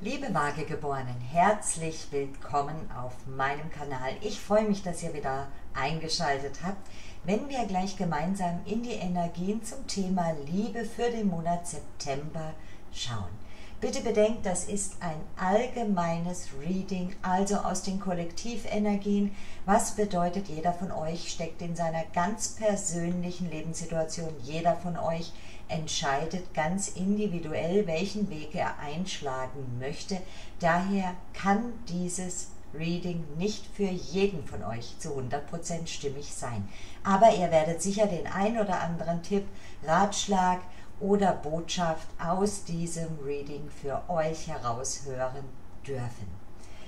Liebe Waagegeborenen, herzlich willkommen auf meinem Kanal. Ich freue mich, dass ihr wieder eingeschaltet habt, wenn wir gleich gemeinsam in die Energien zum Thema Liebe für den Monat September schauen. Bitte bedenkt, das ist ein allgemeines Reading, also aus den Kollektivenergien. Was bedeutet, jeder von euch steckt in seiner ganz persönlichen Lebenssituation. Jeder von euch entscheidet ganz individuell, welchen Weg er einschlagen möchte. Daher kann dieses Reading nicht für jeden von euch zu 100% stimmig sein. Aber ihr werdet sicher den ein oder anderen Tipp, Ratschlag oder Botschaft aus diesem Reading für euch heraushören dürfen.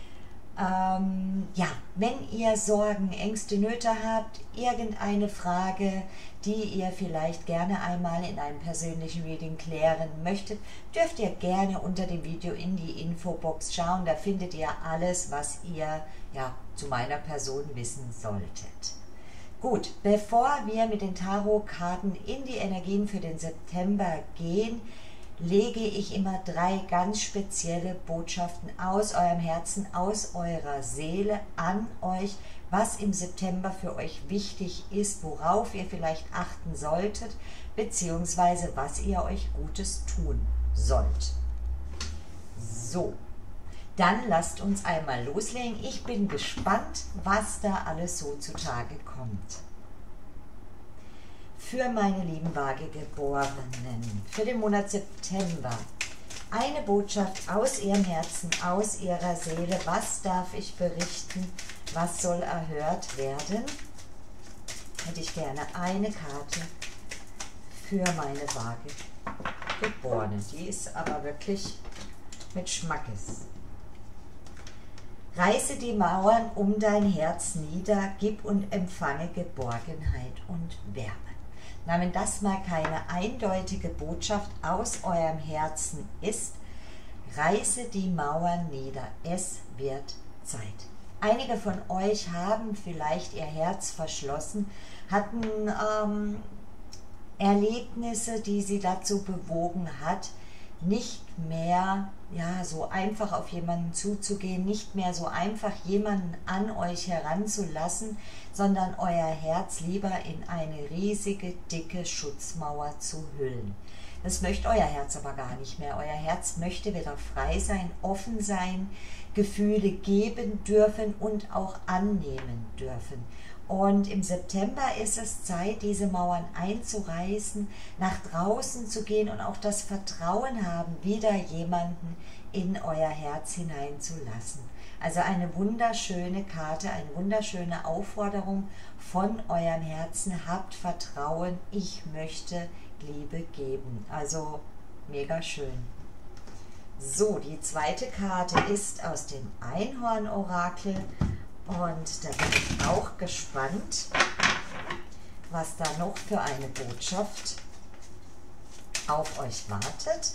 Ja, wenn ihr Sorgen, Ängste, Nöte habt, irgendeine Frage, die ihr vielleicht gerne einmal in einem persönlichen Reading klären möchtet, dürft ihr gerne unter dem Video in die Infobox schauen. Da findet ihr alles, was ihr zu meiner Person wissen solltet. Gut, bevor wir mit den Tarotkarten in die Energien für den September gehen, lege ich immer 3 ganz spezielle Botschaften aus eurem Herzen, aus eurer Seele an euch, was im September für euch wichtig ist, worauf ihr vielleicht achten solltet, beziehungsweise was ihr euch Gutes tun sollt. So, dann lasst uns einmal loslegen. Ich bin gespannt, was da alles so zutage kommt. Für meine lieben Waagegeborenen, für den Monat September, eine Botschaft aus ihrem Herzen, aus ihrer Seele. Was darf ich berichten? Was soll erhört werden? Hätte ich gerne eine Karte für meine Waagegeborenen. Die ist aber wirklich mit Schmackes. Reiße die Mauern um dein Herz nieder, gib und empfange Geborgenheit und Wärme. Na, wenn das mal keine eindeutige Botschaft aus eurem Herzen ist, reiße die Mauern nieder, es wird Zeit. Einige von euch haben vielleicht ihr Herz verschlossen, hatten Erlebnisse, die sie dazu bewogen hat, nicht mehr so einfach auf jemanden zuzugehen, nicht mehr so einfach jemanden an euch heranzulassen, sondern euer Herz lieber in eine riesige, dicke Schutzmauer zu hüllen. Das möchte euer Herz aber gar nicht mehr. Euer Herz möchte wieder frei sein, offen sein, Gefühle geben dürfen und auch annehmen dürfen. Und im September ist es Zeit, diese Mauern einzureißen, nach draußen zu gehen und auch das Vertrauen haben, wieder jemanden in euer Herz hineinzulassen. Also eine wunderschöne Karte, eine wunderschöne Aufforderung von eurem Herzen. Habt Vertrauen, ich möchte Liebe geben. Also mega schön. So, die zweite Karte ist aus dem Einhorn-Orakel. Und da bin ich auch gespannt, was da noch für eine Botschaft auf euch wartet.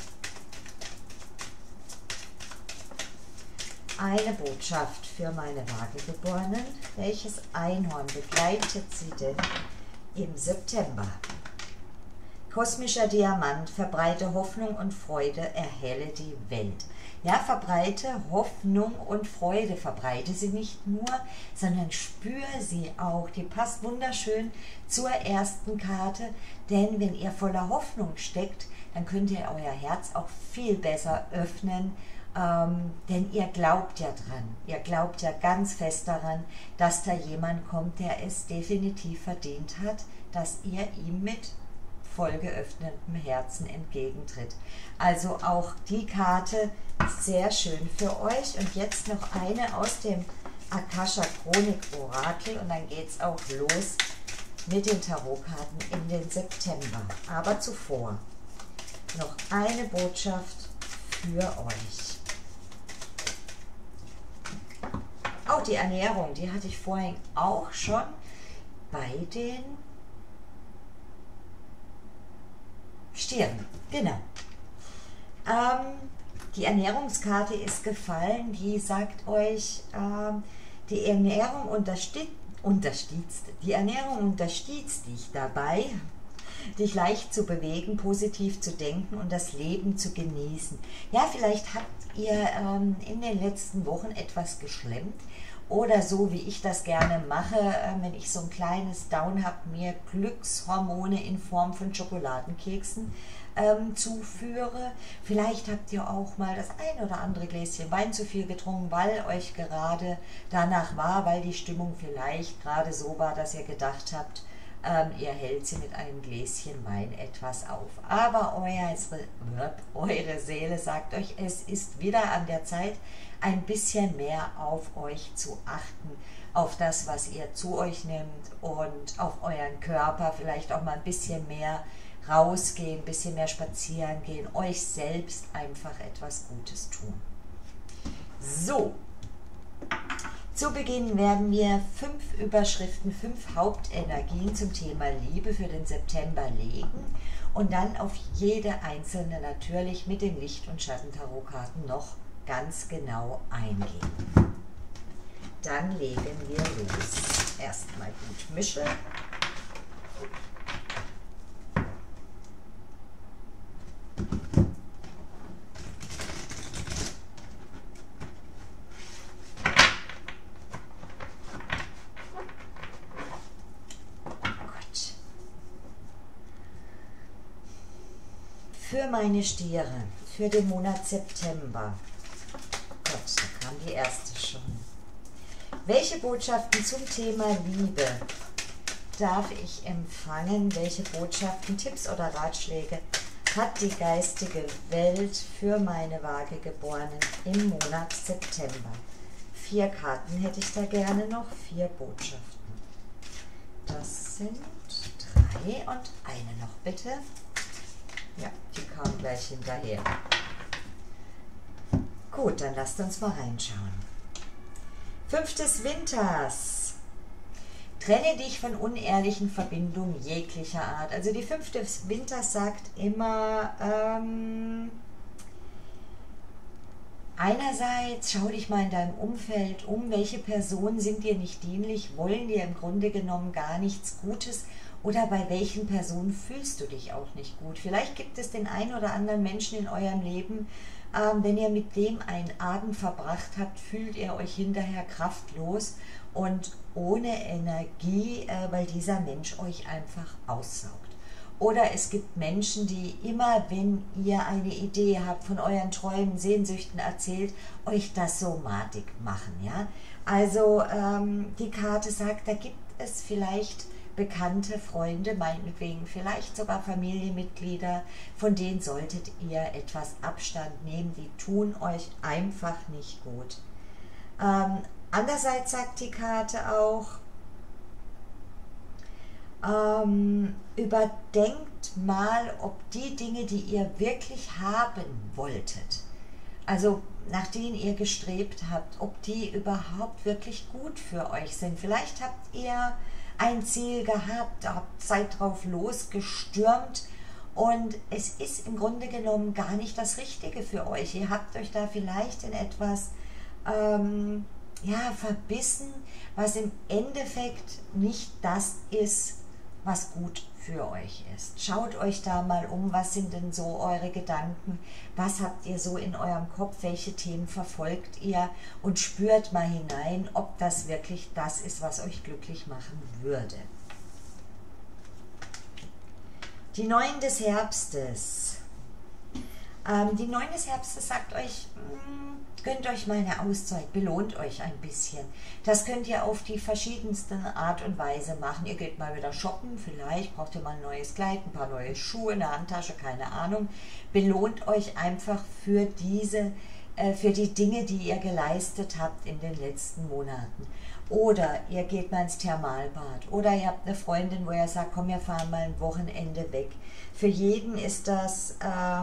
Eine Botschaft für meine Waagegeborenen. Welches Einhorn begleitet sie denn im September? Kosmischer Diamant, verbreite Hoffnung und Freude, erhelle die Welt. Ja, verbreite Hoffnung und Freude, verbreite sie nicht nur, sondern spüre sie auch. Die passt wunderschön zur ersten Karte, denn wenn ihr voller Hoffnung steckt, dann könnt ihr euer Herz auch viel besser öffnen, denn ihr glaubt ja dran. Ihr glaubt ja ganz fest daran, dass da jemand kommt, der es definitiv verdient hat, dass ihr ihm mit voll geöffnetem Herzen entgegentritt. Also auch die Karte sehr schön für euch. Und jetzt noch eine aus dem Akasha Chronik Orakel und dann geht es auch los mit den Tarotkarten in den September. Aber zuvor noch eine Botschaft für euch. Auch die Ernährung, die hatte ich vorhin auch schon bei den Stieren, genau. Die Ernährungskarte ist gefallen, die sagt euch, die Ernährung unterstützt dich dabei, dich leicht zu bewegen, positiv zu denken und das Leben zu genießen. Ja, vielleicht ihr in den letzten Wochen etwas geschlemmt? Oder so, wie ich das gerne mache, wenn ich so ein kleines Down habe, mir Glückshormone in Form von Schokoladenkeksen zuführe. Vielleicht habt ihr auch mal das ein oder andere Gläschen Wein zu viel getrunken, weil euch gerade danach war, weil die Stimmung vielleicht gerade so war, dass ihr gedacht habt, ihr hält sie mit einem Gläschen Wein etwas auf. Aber eure Seele sagt euch, es ist wieder an der Zeit, ein bisschen mehr auf euch zu achten, auf das, was ihr zu euch nehmt und auf euren Körper, vielleicht auch mal ein bisschen mehr rausgehen, ein bisschen mehr spazieren gehen, euch selbst einfach etwas Gutes tun. So, zu Beginn werden wir 5 Überschriften, 5 Hauptenergien zum Thema Liebe für den September legen und dann auf jede einzelne natürlich mit den Licht- und Schattentarotkarten noch ganz genau eingehen. Dann legen wir los. Erstmal gut mischen. Für meine Stiere, für den Monat September. Gott, da kam die erste schon. Welche Botschaften zum Thema Liebe darf ich empfangen? Welche Botschaften, Tipps oder Ratschläge hat die geistige Welt für meine Waagegeborenen im Monat September? 4 Karten hätte ich da gerne noch, 4 Botschaften. Das sind 3 und eine noch bitte. Ja, die kam gleich hinterher. Gut, dann lasst uns mal reinschauen. 5 des Winters. Trenne dich von unehrlichen Verbindungen jeglicher Art. Also die 5 des Winters sagt immer, einerseits schau dich mal in deinem Umfeld um, welche Personen sind dir nicht dienlich, wollen dir im Grunde genommen gar nichts Gutes. Oder bei welchen Personen fühlst du dich auch nicht gut? Vielleicht gibt es den einen oder anderen Menschen in eurem Leben, wenn ihr mit dem einen Abend verbracht habt, fühlt ihr euch hinterher kraftlos und ohne Energie, weil dieser Mensch euch einfach aussaugt. Oder es gibt Menschen, die immer, wenn ihr eine Idee habt, von euren Träumen, Sehnsüchten erzählt, euch das so madig machen. Ja? Also die Karte sagt, da gibt es vielleicht bekannte Freunde, meinetwegen vielleicht sogar Familienmitglieder, von denen solltet ihr etwas Abstand nehmen, die tun euch einfach nicht gut. Andererseits sagt die Karte auch, überdenkt mal, ob die Dinge, die ihr wirklich haben wolltet, also nach denen ihr gestrebt habt, ob die überhaupt wirklich gut für euch sind. Vielleicht habt ihr ein Ziel gehabt, seid drauf losgestürmt und es ist im Grunde genommen gar nicht das Richtige für euch. Ihr habt euch da vielleicht in etwas verbissen, was im Endeffekt nicht das ist, was gut für euch ist. Schaut euch da mal um, was sind denn so eure Gedanken, was habt ihr so in eurem Kopf, welche Themen verfolgt ihr und spürt mal hinein, ob das wirklich das ist, was euch glücklich machen würde. Die 9 des Herbstes. Die 9 des Herbstes sagt euch, gönnt euch mal eine Auszeit, belohnt euch ein bisschen. Das könnt ihr auf die verschiedenste Art und Weise machen. Ihr geht mal wieder shoppen, vielleicht braucht ihr mal ein neues Kleid, ein paar neue Schuhe, eine Handtasche, keine Ahnung. Belohnt euch einfach für die Dinge, die ihr geleistet habt in den letzten Monaten. Oder ihr geht mal ins Thermalbad. Oder ihr habt eine Freundin, wo ihr sagt, komm, wir fahren mal ein Wochenende weg. Für jeden ist das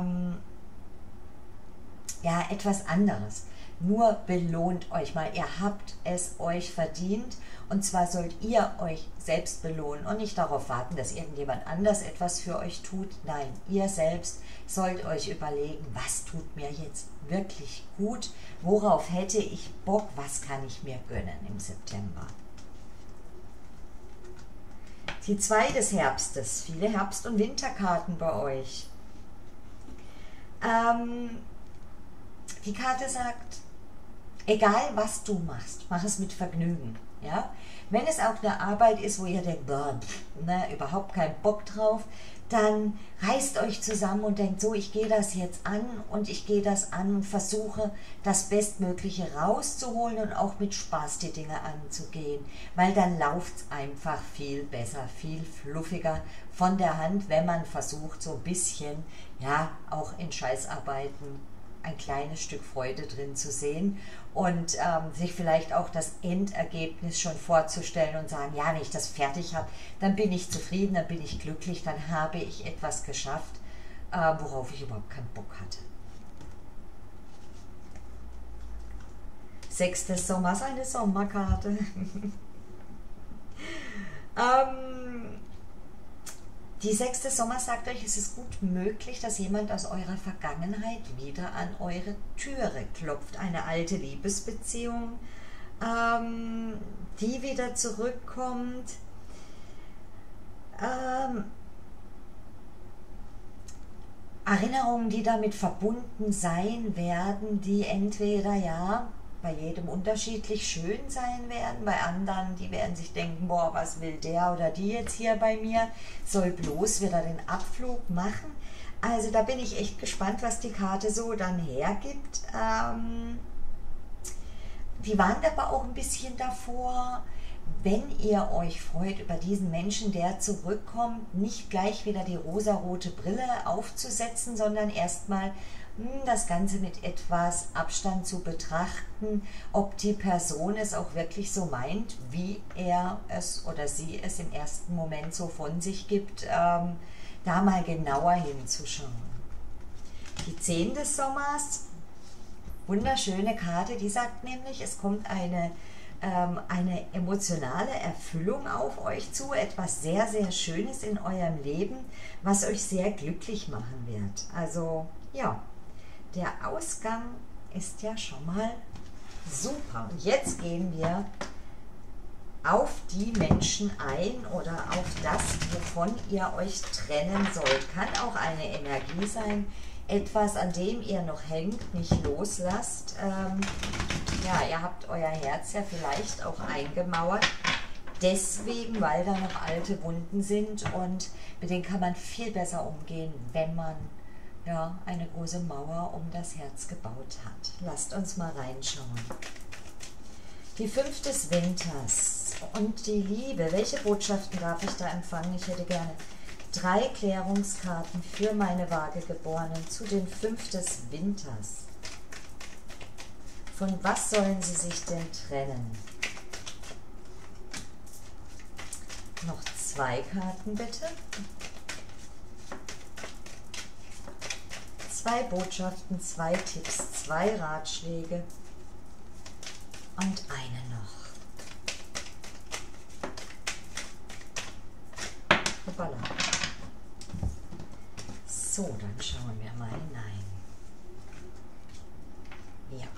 etwas anderes. Nur belohnt euch mal. Ihr habt es euch verdient. Und zwar sollt ihr euch selbst belohnen und nicht darauf warten, dass irgendjemand anders etwas für euch tut. Nein, ihr selbst sollt euch überlegen, was tut mir jetzt wirklich gut? Worauf hätte ich Bock? Was kann ich mir gönnen im September? Die 2 des Herbstes. Viele Herbst- und Winterkarten bei euch. Die Karte sagt, egal was du machst, mach es mit Vergnügen. Ja? Wenn es auch eine Arbeit ist, wo ihr denkt, boah, ne, überhaupt keinen Bock drauf, dann reißt euch zusammen und denkt, so, ich gehe das jetzt an und ich gehe das an und versuche, das Bestmögliche rauszuholen und auch mit Spaß die Dinge anzugehen, weil dann läuft es einfach viel besser, viel fluffiger von der Hand, wenn man versucht, so ein bisschen, ja, auch in Scheißarbeiten ein kleines Stück Freude drin zu sehen und sich vielleicht auch das Endergebnis schon vorzustellen und sagen, ja, wenn ich das fertig habe, dann bin ich zufrieden, dann bin ich glücklich, dann habe ich etwas geschafft, worauf ich überhaupt keinen Bock hatte. 6. des Sommers, eine Sommerkarte. Die 6. des Sommers sagt euch, es ist gut möglich, dass jemand aus eurer Vergangenheit wieder an eure Türe klopft. Eine alte Liebesbeziehung, die wieder zurückkommt. Erinnerungen, die damit verbunden sein werden, die entweder, ja, bei jedem unterschiedlich schön sein werden, bei anderen, die werden sich denken, boah, was will der oder die jetzt hier bei mir, soll bloß wieder den Abflug machen. Also da bin ich echt gespannt, was die Karte so dann hergibt. Die warnt aber auch ein bisschen davor, wenn ihr euch freut über diesen Menschen, der zurückkommt, nicht gleich wieder die rosarote Brille aufzusetzen, sondern erstmal das Ganze mit etwas Abstand zu betrachten, ob die Person es auch wirklich so meint, wie er es oder sie es im ersten Moment so von sich gibt, da mal genauer hinzuschauen. Die 10 des Sommers, wunderschöne Karte, die sagt nämlich, es kommt eine emotionale Erfüllung auf euch zu, etwas sehr, sehr Schönes in eurem Leben, was euch sehr glücklich machen wird. Also ja, der Ausgang ist ja schon mal super. Und jetzt gehen wir auf die Menschen ein oder auf das, wovon ihr euch trennen sollt. Kann auch eine Energie sein, etwas, an dem ihr noch hängt, nicht loslasst. Ja, ihr habt euer Herz ja vielleicht auch eingemauert, deswegen, weil da noch alte Wunden sind und mit denen kann man viel besser umgehen, wenn man ja eine große Mauer um das Herz gebaut hat. Lasst uns mal reinschauen. Die 5 des Winters und die Liebe. Welche Botschaften darf ich da empfangen? Ich hätte gerne 3 Klärungskarten für meine Waagegeborenen zu den 5 des Winters. Von was sollen sie sich denn trennen? Noch 2 Karten bitte. 2 Botschaften, 2 Tipps, 2 Ratschläge und eine noch. Hoppala. So, dann schauen wir mal hinein. Ja.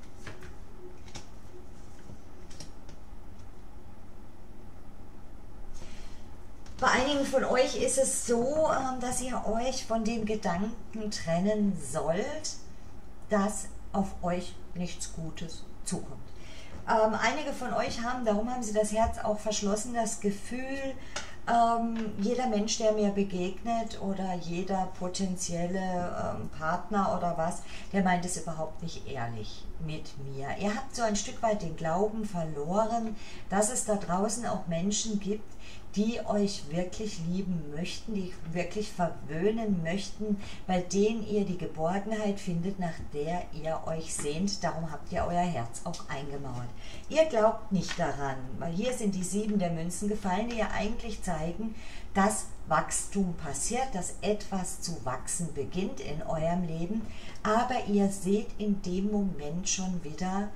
Bei einigen von euch ist es so, dass ihr euch von dem Gedanken trennen sollt, dass auf euch nichts Gutes zukommt. Einige von euch haben, darum haben sie das Herz auch verschlossen, das Gefühl, jeder Mensch, der mir begegnet oder jeder potenzielle Partner oder was, der meint es überhaupt nicht ehrlich mit mir. Ihr habt so ein Stück weit den Glauben verloren, dass es da draußen auch Menschen gibt, die euch wirklich lieben möchten, die wirklich verwöhnen möchten, bei denen ihr die Geborgenheit findet, nach der ihr euch sehnt. Darum habt ihr euer Herz auch eingemauert. Ihr glaubt nicht daran, weil hier sind die 7 der Münzen gefallen, die ja eigentlich zeigen, dass Wachstum passiert, dass etwas zu wachsen beginnt in eurem Leben, aber ihr seht in dem Moment schon wieder,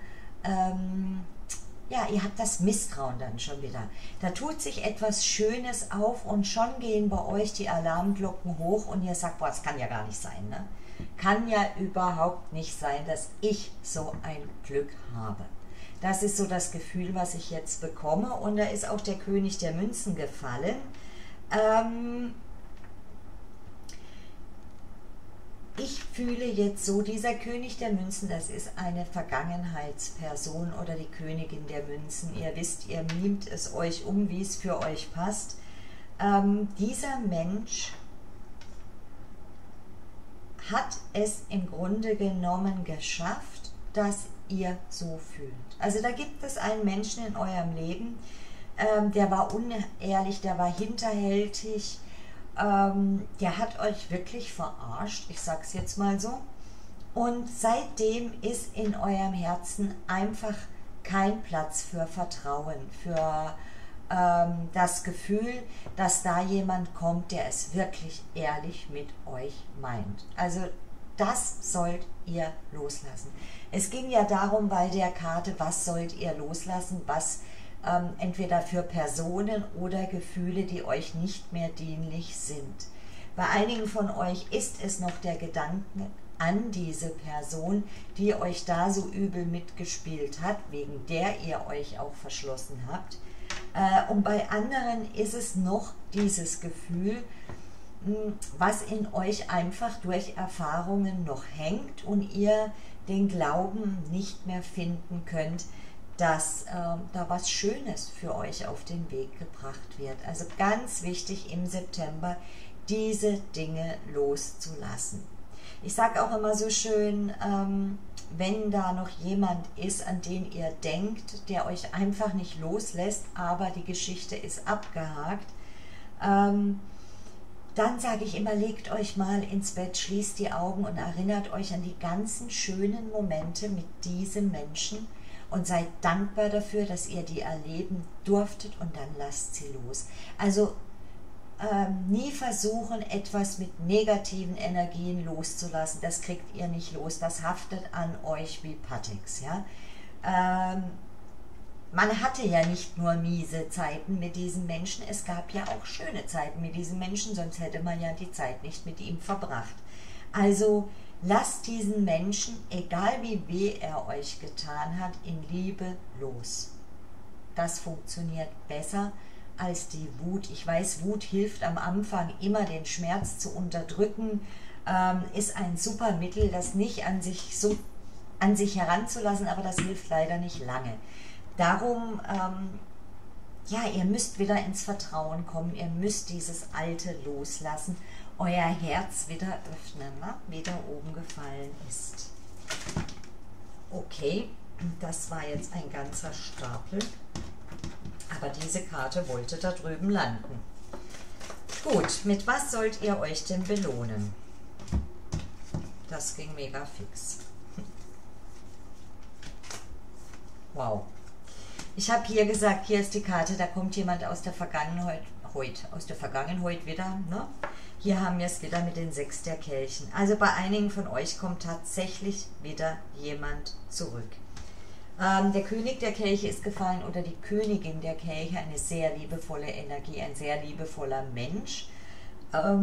ja, ihr habt das Misstrauen dann schon wieder. Da tut sich etwas Schönes auf und schon gehen bei euch die Alarmglocken hoch und ihr sagt, boah, das kann ja gar nicht sein, ne? Kann ja überhaupt nicht sein, dass ich so ein Glück habe. Das ist so das Gefühl, was ich jetzt bekomme und da ist auch der König der Münzen gefallen. Ich fühle jetzt so, dieser König der Münzen, das ist eine Vergangenheitsperson oder die Königin der Münzen. Ihr wisst, ihr mimt es euch um, wie es für euch passt. Dieser Mensch hat es im Grunde genommen geschafft, dass ihr so fühlt. Also da gibt es einen Menschen in eurem Leben, der war unehrlich, der war hinterhältig, der hat euch wirklich verarscht, ich sag's jetzt mal so. Und seitdem ist in eurem Herzen einfach kein Platz für Vertrauen, für das Gefühl, dass da jemand kommt, der es wirklich ehrlich mit euch meint. Also das sollt ihr loslassen. Es ging ja darum bei der Karte, was sollt ihr loslassen, was entweder für Personen oder Gefühle, die euch nicht mehr dienlich sind. Bei einigen von euch ist es noch der Gedanke an diese Person, die euch da so übel mitgespielt hat, wegen der ihr euch auch verschlossen habt. Und bei anderen ist es noch dieses Gefühl, was in euch einfach durch Erfahrungen noch hängt und ihr den Glauben nicht mehr finden könnt, dass da was Schönes für euch auf den Weg gebracht wird. Also ganz wichtig im September, diese Dinge loszulassen. Ich sage auch immer so schön, wenn da noch jemand ist, an den ihr denkt, der euch einfach nicht loslässt, aber die Geschichte ist abgehakt, dann sage ich immer, legt euch mal ins Bett, schließt die Augen und erinnert euch an die ganzen schönen Momente mit diesem Menschen und seid dankbar dafür, dass ihr die erleben durftet und dann lasst sie los. Also nie versuchen, etwas mit negativen Energien loszulassen. Das kriegt ihr nicht los. Das haftet an euch wie Pateks. Ja? Man hatte ja nicht nur miese Zeiten mit diesem Menschen, es gab ja auch schöne Zeiten mit diesem Menschen, sonst hätte man ja die Zeit nicht mit ihm verbracht. Also lasst diesen Menschen, egal wie weh er euch getan hat, in Liebe los. Das funktioniert besser als die Wut. Ich weiß, Wut hilft am Anfang immer, den Schmerz zu unterdrücken, ist ein super Mittel, das nicht an sich heranzulassen, aber das hilft leider nicht lange. Darum, ja, ihr müsst wieder ins Vertrauen kommen, ihr müsst dieses Alte loslassen, euer Herz wieder öffnen, ne? Wie da oben gefallen ist. Okay, das war jetzt ein ganzer Stapel. Aber diese Karte wollte da drüben landen. Gut, mit was sollt ihr euch denn belohnen? Das ging mega fix. Wow. Ich habe hier gesagt, hier ist die Karte, da kommt jemand aus der Vergangenheit wieder. Ne? Hier haben wir es wieder mit den 6 der Kelchen. Also bei einigen von euch kommt tatsächlich wieder jemand zurück. Der König der Kelche ist gefallen oder die Königin der Kelche, eine sehr liebevolle Energie, ein sehr liebevoller Mensch. Ich habe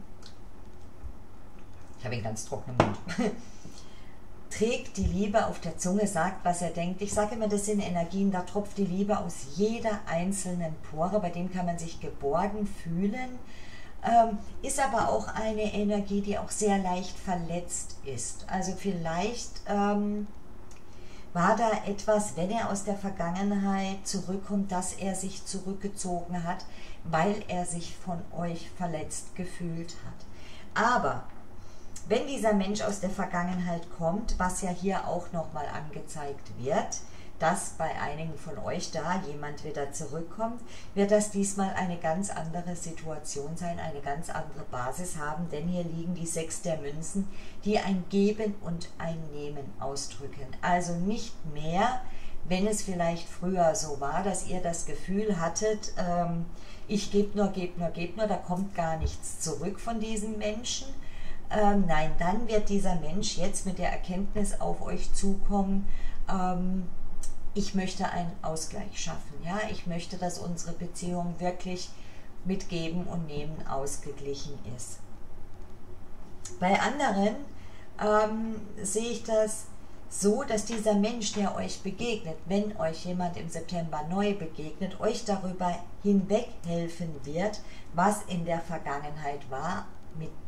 einen ganz trockenen Mund. Trägt die Liebe auf der Zunge, sagt, was er denkt. Ich sage immer, das sind Energien, da tropft die Liebe aus jeder einzelnen Pore, bei denen kann man sich geborgen fühlen. Ist aber auch eine Energie, die auch sehr leicht verletzt ist. Also vielleicht war da etwas, wenn er aus der Vergangenheit zurückkommt, dass er sich zurückgezogen hat, weil er sich von euch verletzt gefühlt hat. Aber wenn dieser Mensch aus der Vergangenheit kommt, was ja hier auch nochmal angezeigt wird, dass bei einigen von euch da jemand wieder zurückkommt, wird das diesmal eine ganz andere Situation sein, eine ganz andere Basis haben, denn hier liegen die 6 der Münzen, die ein Geben und ein Nehmen ausdrücken. Also nicht mehr, wenn es vielleicht früher so war, dass ihr das Gefühl hattet, ich gebe nur, da kommt gar nichts zurück von diesem Menschen. Nein, dann wird dieser Mensch jetzt mit der Erkenntnis auf euch zukommen, ich möchte einen Ausgleich schaffen. Ja? Ich möchte, dass unsere Beziehung wirklich mit Geben und Nehmen ausgeglichen ist. Bei anderen sehe ich das so, dass dieser Mensch, der euch begegnet, wenn euch jemand im September neu begegnet, euch darüber hinweg helfen wird, was in der Vergangenheit war, mit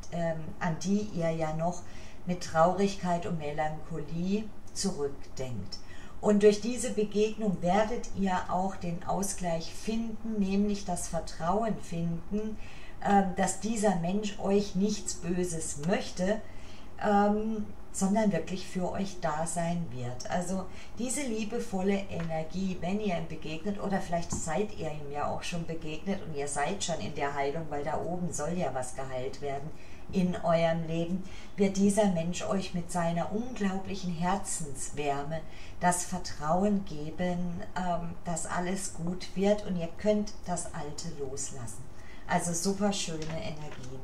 an die ihr ja noch mit Traurigkeit und Melancholie zurückdenkt. Und durch diese Begegnung werdet ihr auch den Ausgleich finden, nämlich das Vertrauen finden, dass dieser Mensch euch nichts Böses möchte, sondern wirklich für euch da sein wird. Also diese liebevolle Energie, wenn ihr ihm begegnet, oder vielleicht seid ihr ihm ja auch schon begegnet und ihr seid schon in der Heilung, weil da oben soll ja was geheilt werden in eurem Leben, wird dieser Mensch euch mit seiner unglaublichen Herzenswärme das Vertrauen geben, dass alles gut wird und ihr könnt das Alte loslassen. Also super schöne Energien.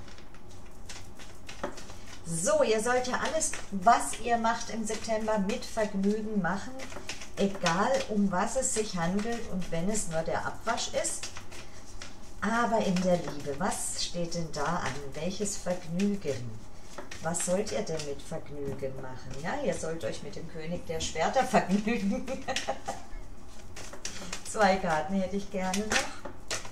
So, ihr sollt ja alles, was ihr macht im September, mit Vergnügen machen, egal um was es sich handelt und wenn es nur der Abwasch ist. Aber in der Liebe, was steht denn da an? Welches Vergnügen? Was sollt ihr denn mit Vergnügen machen? Ja, ihr sollt euch mit dem König der Schwerter vergnügen. 2 Karten hätte ich gerne noch.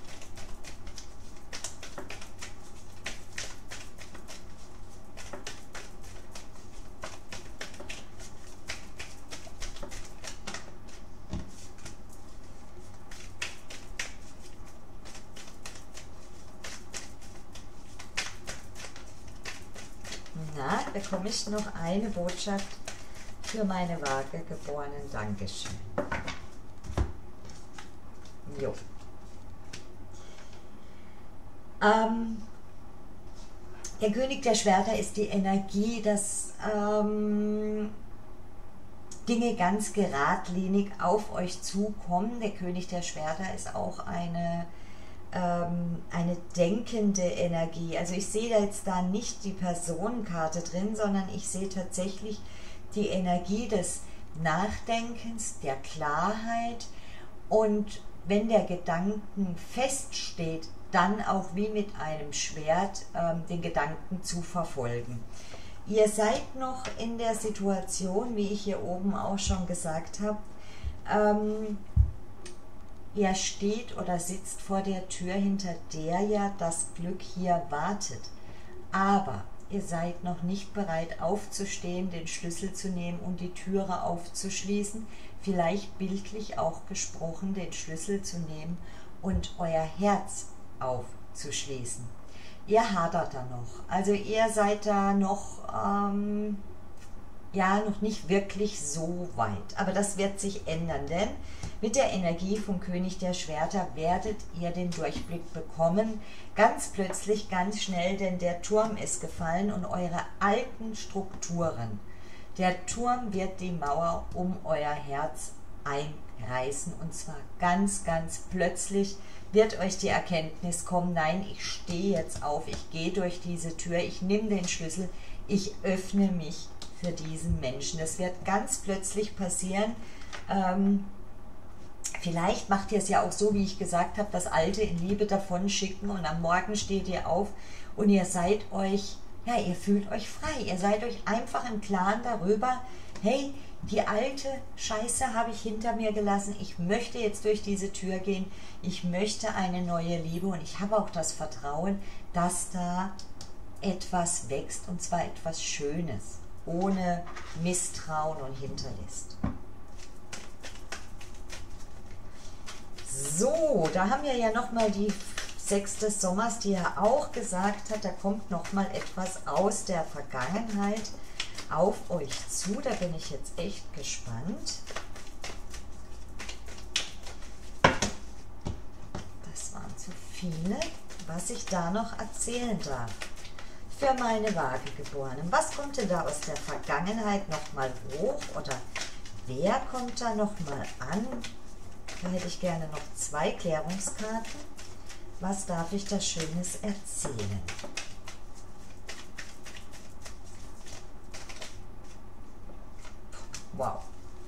Na, bekomme ich noch eine Botschaft für meine Waagegeborenen. Dankeschön. Jo. Der König der Schwerter ist die Energie, dass Dinge ganz geradlinig auf euch zukommen. Der König der Schwerter ist auch eine denkende Energie. Also ich sehe jetzt da nicht die Personenkarte drin, sondern ich sehe tatsächlich die Energie des Nachdenkens, der Klarheit, und wenn der Gedanken feststeht, dann auch wie mit einem Schwert den Gedanken zu verfolgen. Ihr seid noch in der Situation, wie ich hier oben auch schon gesagt habe, ihr steht oder sitzt vor der Tür, hinter der ja das Glück hier wartet. Aber ihr seid noch nicht bereit aufzustehen, den Schlüssel zu nehmen und die Türe aufzuschließen, vielleicht bildlich auch gesprochen, den Schlüssel zu nehmen und euer Herz aufzuschließen. Ihr hadert da noch. Also ihr seid da noch ja, noch nicht wirklich so weit. Aber das wird sich ändern, denn mit der Energie vom König der Schwerter werdet ihr den Durchblick bekommen. Ganz plötzlich, ganz schnell, denn der Turm ist gefallen und eure alten Strukturen. Der Turm wird die Mauer um euer Herz einreißen, und zwar ganz, ganz plötzlich wird euch die Erkenntnis kommen, nein, ich stehe jetzt auf, ich gehe durch diese Tür, ich nehme den Schlüssel, ich öffne mich für diesen Menschen. Das wird ganz plötzlich passieren. Vielleicht macht ihr es ja auch so, wie ich gesagt habe, das Alte in Liebe davon schicken, und am Morgen steht ihr auf und ihr seid euch, ja, ihr fühlt euch frei. Ihr seid euch einfach im Klaren darüber, hey, die alte Scheiße habe ich hinter mir gelassen, ich möchte jetzt durch diese Tür gehen, ich möchte eine neue Liebe, und ich habe auch das Vertrauen, dass da etwas wächst, und zwar etwas Schönes, ohne Misstrauen und Hinterlist. So, da haben wir ja nochmal die 6 des Sommers, die ja auch gesagt hat, da kommt nochmal etwas aus der Vergangenheit auf euch zu. Da bin ich jetzt echt gespannt. Das waren zu viele, was ich da noch erzählen darf. Für meine Waagegeborenen. Was kommt denn da aus der Vergangenheit nochmal hoch? Oder wer kommt da nochmal an? Da hätte ich gerne noch 2 Klärungskarten. Was darf ich da Schönes erzählen? Wow.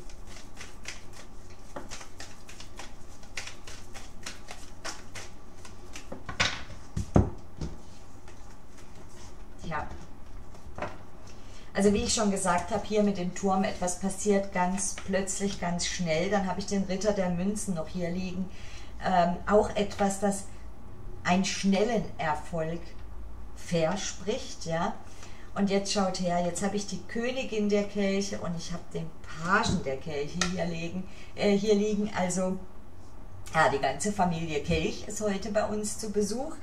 Ja. Also wie ich schon gesagt habe, hier mit dem Turm, etwas passiert ganz plötzlich, ganz schnell. Dann habe ich den Ritter der Münzen noch hier liegen. Auch etwas, das einen schnellen Erfolg verspricht, ja. Und jetzt schaut her, jetzt habe ich die Königin der Kelche und ich habe den Pagen der Kelche hier liegen. Also, ja, die ganze Familie Kelch ist heute bei uns zu Besuch.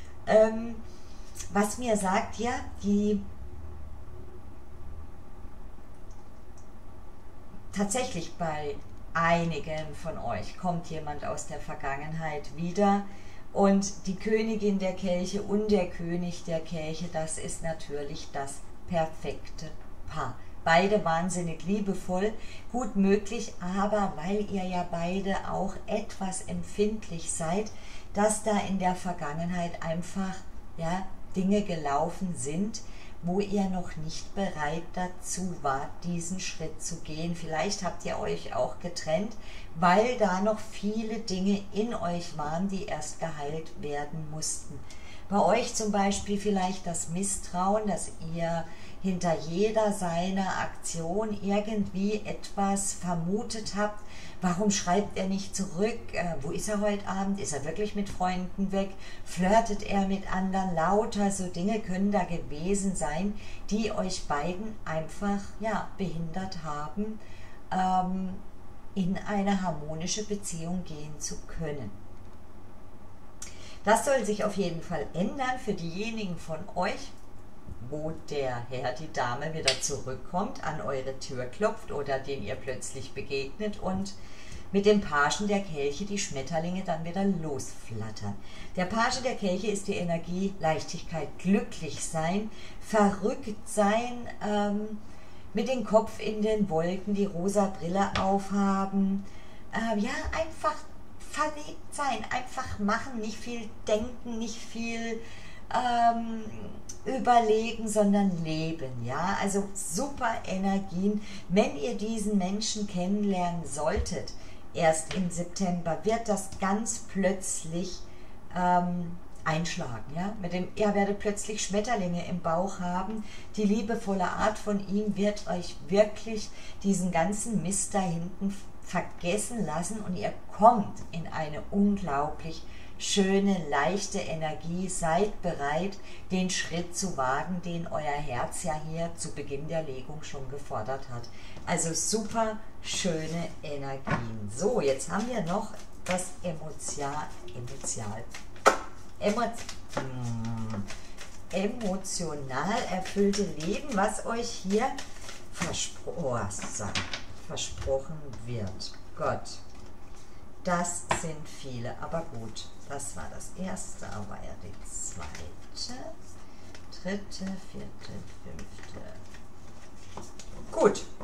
Was mir sagt, ja, tatsächlich bei einigen von euch kommt jemand aus der Vergangenheit wieder. Und die Königin der Kelche und der König der Kelche, das ist natürlich das perfekte Paar. Beide wahnsinnig liebevoll, gut möglich, aber weil ihr ja beide auch etwas empfindlich seid, dass da in der Vergangenheit einfach, ja, Dinge gelaufen sind, wo ihr noch nicht bereit dazu wart, diesen Schritt zu gehen. Vielleicht habt ihr euch auch getrennt, weil da noch viele Dinge in euch waren, die erst geheilt werden mussten. Bei euch zum Beispiel vielleicht das Misstrauen, dass ihr hinter jeder seiner Aktion irgendwie etwas vermutet habt. Warum schreibt er nicht zurück? Wo ist er heute Abend? Ist er wirklich mit Freunden weg? Flirtet er mit anderen? Lauter so Dinge können da gewesen sein, die euch beiden einfach, ja, behindert haben, in eine harmonische Beziehung gehen zu können. Das soll sich auf jeden Fall ändern für diejenigen von euch, wo der Herr, die Dame wieder zurückkommt, an eure Tür klopft oder den ihr plötzlich begegnet und mit dem Pagen der Kelche die Schmetterlinge dann wieder losflattern. Der Page der Kelche ist die Energie Leichtigkeit, glücklich sein, verrückt sein, mit dem Kopf in den Wolken, die rosa Brille aufhaben, ja, einfach verliebt sein, einfach machen, nicht viel denken, nicht viel überlegen, sondern leben, ja, also super Energien. Wenn ihr diesen Menschen kennenlernen solltet, erst im September, wird das ganz plötzlich einschlagen, ja, ihr werdet plötzlich Schmetterlinge im Bauch haben, die liebevolle Art von ihm wird euch wirklich diesen ganzen Mist da hinten vergessen lassen und ihr kommt in eine unglaublich schöne, leichte Energie, seid bereit, den Schritt zu wagen, den euer Herz ja hier zu Beginn der Legung schon gefordert hat. Also super schöne Energien. So, jetzt haben wir noch das emotional erfüllte Leben, was euch hier versprochen wird. Gott. Das sind viele, aber gut, das war das erste, aber ja die zweite, dritte, vierte, fünfte. Gut.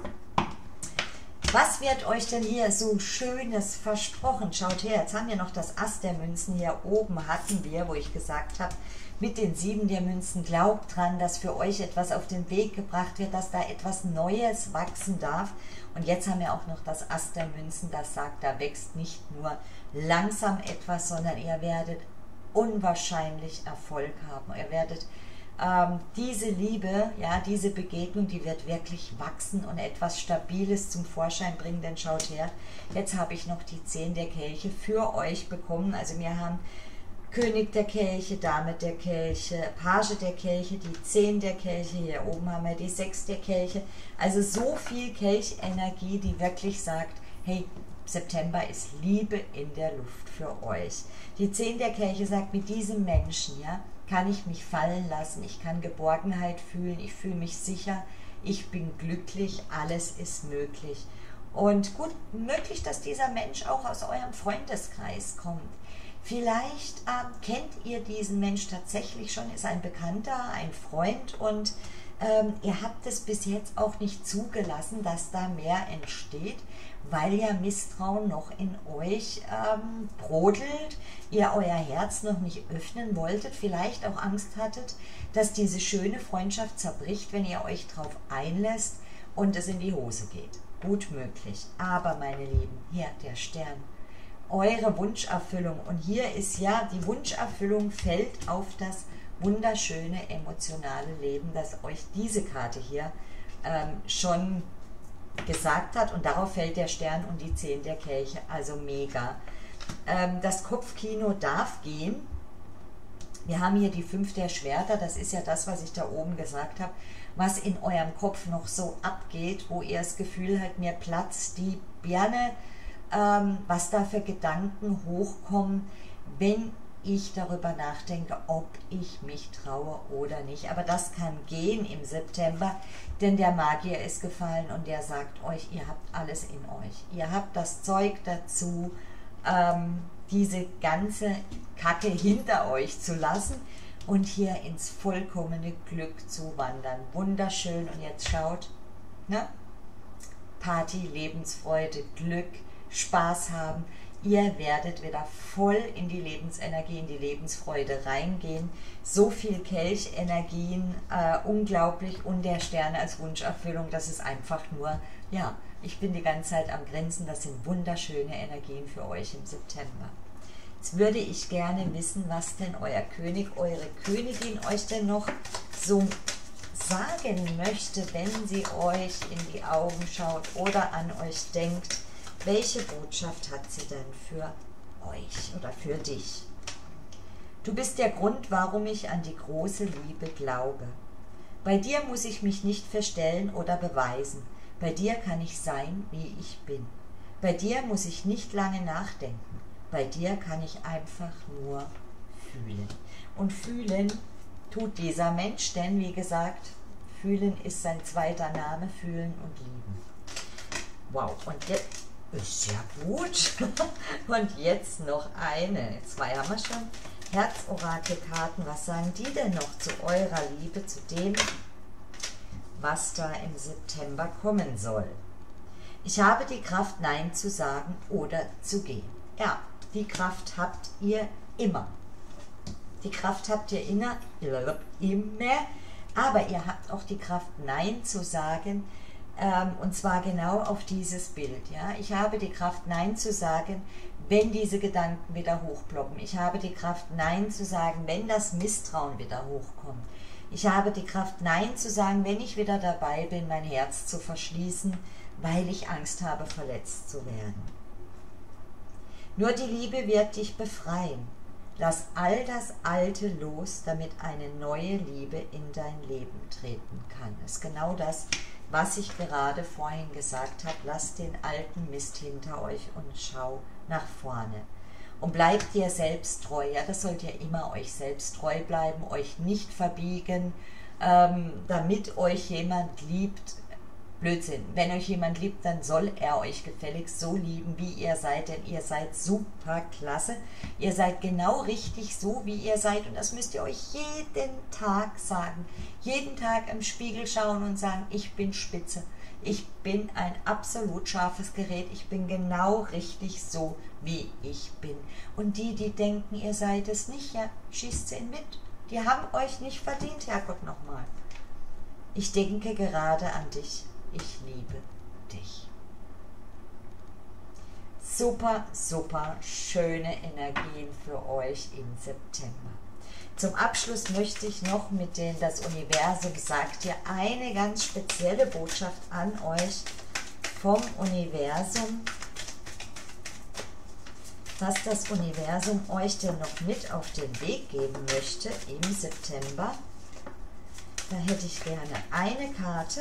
Was wird euch denn hier so Schönes versprochen? Schaut her, jetzt haben wir noch das Ass der Münzen. Hier oben hatten wir, wo ich gesagt habe, mit den 7 der Münzen, glaubt dran, dass für euch etwas auf den Weg gebracht wird, dass da etwas Neues wachsen darf. Und jetzt haben wir auch noch das Ass der Münzen, das sagt, da wächst nicht nur langsam etwas, sondern ihr werdet unwahrscheinlich Erfolg haben. Ihr werdet diese Liebe, ja, diese Begegnung, die wird wirklich wachsen und etwas Stabiles zum Vorschein bringen, denn schaut her, jetzt habe ich noch die 10 der Kelche für euch bekommen. Also wir haben König der Kelche, Dame der Kelche, Page der Kelche, die 10 der Kelche, hier oben haben wir die 6 der Kelche. Also so viel Kelchenergie, die wirklich sagt, hey, September ist Liebe in der Luft für euch. Die 10 der Kelche sagt, mit diesem Menschen, ja, kann ich mich fallen lassen, ich kann Geborgenheit fühlen, ich fühle mich sicher, ich bin glücklich, alles ist möglich. Und gut möglich, dass dieser Mensch auch aus eurem Freundeskreis kommt. Vielleicht kennt ihr diesen Mensch tatsächlich schon, ist ein Bekannter, ein Freund und ihr habt es bis jetzt auch nicht zugelassen, dass da mehr entsteht, weil ja Misstrauen noch in euch brodelt, ihr euer Herz noch nicht öffnen wolltet, vielleicht auch Angst hattet, dass diese schöne Freundschaft zerbricht, wenn ihr euch darauf einlässt und es in die Hose geht. Gut möglich. Aber meine Lieben, hier der Stern, eure Wunscherfüllung. Und hier ist ja, die Wunscherfüllung fällt auf das wunderschöne emotionale Leben, das euch diese Karte hier schon gesagt hat. Und darauf fällt der Stern und die 10 der Kelche. Also mega. Das Kopfkino darf gehen. Wir haben hier die 5 der Schwerter, das ist ja das, was ich da oben gesagt habe, was in eurem Kopf noch so abgeht, wo ihr das Gefühl habt, mir platzt die Birne, was da für Gedanken hochkommen, wenn ich darüber nachdenke, ob ich mich traue oder nicht. Aber das kann gehen im September, denn der Magier ist gefallen und der sagt euch, ihr habt alles in euch. Ihr habt das Zeug dazu, diese ganze Kacke hinter euch zu lassen und hier ins vollkommene Glück zu wandern. Wunderschön. Und jetzt schaut, ne? Party, Lebensfreude, Glück, Spaß haben. Ihr werdet wieder voll in die Lebensenergie, in die Lebensfreude reingehen. So viel Kelchenergien, unglaublich. Und der Stern als Wunscherfüllung, das ist einfach nur, ja, ich bin die ganze Zeit am Grinsen. Das sind wunderschöne Energien für euch im September. Jetzt würde ich gerne wissen, was denn euer König, eure Königin euch denn noch so sagen möchte, wenn sie euch in die Augen schaut oder an euch denkt. Welche Botschaft hat sie denn für euch oder für dich? Du bist der Grund, warum ich an die große Liebe glaube. Bei dir muss ich mich nicht verstellen oder beweisen. Bei dir kann ich sein, wie ich bin. Bei dir muss ich nicht lange nachdenken. Bei dir kann ich einfach nur fühlen. Und fühlen tut dieser Mensch, denn wie gesagt, fühlen ist sein zweiter Name, fühlen und lieben. Wow, und jetzt ist ja gut. Und jetzt noch eine. 2 haben wir schon. Herzorakelkarten, was sagen die denn noch zu eurer Liebe, zu dem, was da im September kommen soll? Ich habe die Kraft, Nein zu sagen oder zu gehen. Ja, die Kraft habt ihr immer. Die Kraft habt ihr immer, aber ihr habt auch die Kraft, Nein zu sagen, und zwar genau auf dieses Bild. Ja? Ich habe die Kraft, Nein zu sagen, wenn diese Gedanken wieder hochploppen. Ich habe die Kraft, Nein zu sagen, wenn das Misstrauen wieder hochkommt. Ich habe die Kraft, Nein zu sagen, wenn ich wieder dabei bin, mein Herz zu verschließen, weil ich Angst habe, verletzt zu werden. Nur die Liebe wird dich befreien. Lass all das Alte los, damit eine neue Liebe in dein Leben treten kann. Das ist genau das, was ich gerade vorhin gesagt habe. Lasst den alten Mist hinter euch und schau nach vorne. Und bleibt dir selbst treu. Ja, das sollt ihr immer euch selbst treu bleiben, euch nicht verbiegen, damit euch jemand liebt. Blödsinn. Wenn euch jemand liebt, dann soll er euch gefälligst so lieben, wie ihr seid, denn ihr seid super klasse. Ihr seid genau richtig so, wie ihr seid, und das müsst ihr euch jeden Tag sagen. Jeden Tag im Spiegel schauen und sagen, ich bin spitze. Ich bin ein absolut scharfes Gerät. Ich bin genau richtig so, wie ich bin. Und die, die denken, ihr seid es nicht, ja, schießt sie mit. Die haben euch nicht verdient, Herrgott, nochmal. Ich denke gerade an dich. Ich liebe dich. Super, super schöne Energien für euch im September. Zum Abschluss möchte ich noch mit dem, das Universum sagt dir, eine ganz spezielle Botschaft an euch vom Universum, was das Universum euch denn noch mit auf den Weg geben möchte im September. Da hätte ich gerne eine Karte.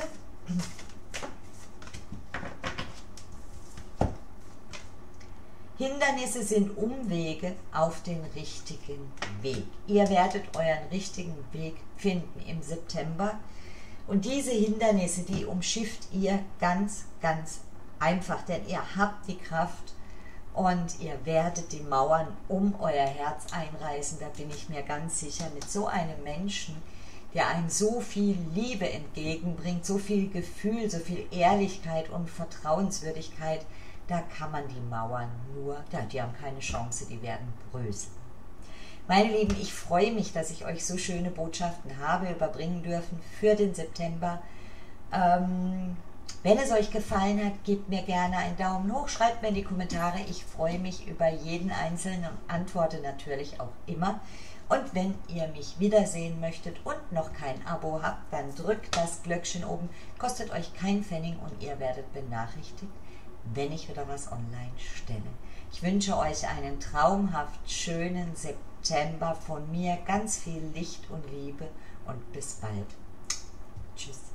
Hindernisse sind Umwege auf den richtigen Weg. Ihr werdet euren richtigen Weg finden im September. Und diese Hindernisse, die umschifft ihr ganz, ganz einfach, denn ihr habt die Kraft und ihr werdet die Mauern um euer Herz einreißen. Da bin ich mir ganz sicher, mit so einem Menschen, der einem so viel Liebe entgegenbringt, so viel Gefühl, so viel Ehrlichkeit und Vertrauenswürdigkeit, da kann man die Mauern nur, die haben keine Chance, die werden bröseln. Meine Lieben, ich freue mich, dass ich euch so schöne Botschaften habe überbringen dürfen für den September. Wenn es euch gefallen hat, gebt mir gerne einen Daumen hoch, schreibt mir in die Kommentare. Ich freue mich über jeden Einzelnen und antworte natürlich auch immer. Und wenn ihr mich wiedersehen möchtet und noch kein Abo habt, dann drückt das Glöckchen oben. Kostet euch kein Pfennig und ihr werdet benachrichtigt, wenn ich wieder was online stelle. Ich wünsche euch einen traumhaft schönen September, von mir ganz viel Licht und Liebe und bis bald. Tschüss.